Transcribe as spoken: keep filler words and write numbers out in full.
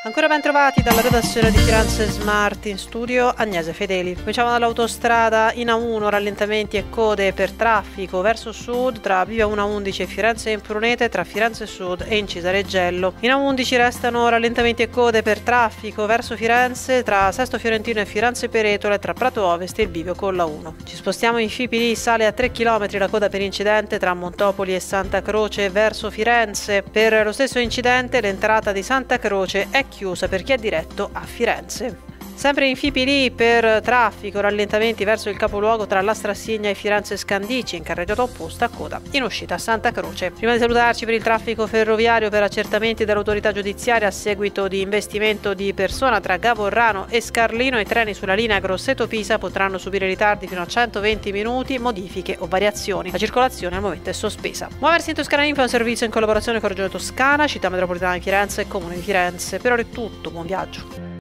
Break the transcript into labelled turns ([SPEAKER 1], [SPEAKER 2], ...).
[SPEAKER 1] Ancora ben trovati dalla redazione di Firenze Smart, in studio Agnese Fedeli. Cominciamo dall'autostrada in A uno, rallentamenti e code per traffico verso sud tra Via uno undici e Firenze Imprunete, tra Firenze Sud e Incisa Reggello. In A undici restano rallentamenti e code per traffico verso Firenze tra Sesto Fiorentino e Firenze Peretola e tra Prato Ovest e il bivio con la uno. Ci spostiamo in Fipili, sale a tre chilometri la coda per incidente tra Montopoli e Santa Croce verso Firenze. Per lo stesso incidente l'entrata di Santa Croce è chiusa per chi è diretto a Firenze. Sempre in Fipili per traffico, rallentamenti verso il capoluogo tra Lastrassigna e Firenze Scandicci, in carreggiata opposta, coda in uscita a Santa Croce. Prima di salutarci, per il traffico ferroviario, per accertamenti dell'autorità giudiziaria a seguito di investimento di persona tra Gavorrano e Scarlino, i treni sulla linea Grosseto-Pisa potranno subire ritardi fino a centoventi minuti, modifiche o variazioni. La circolazione al momento è sospesa. Muoversi in Toscana Info è un servizio in collaborazione con Regione Toscana, Città Metropolitana di Firenze e Comune di Firenze. Per ora è tutto, buon viaggio.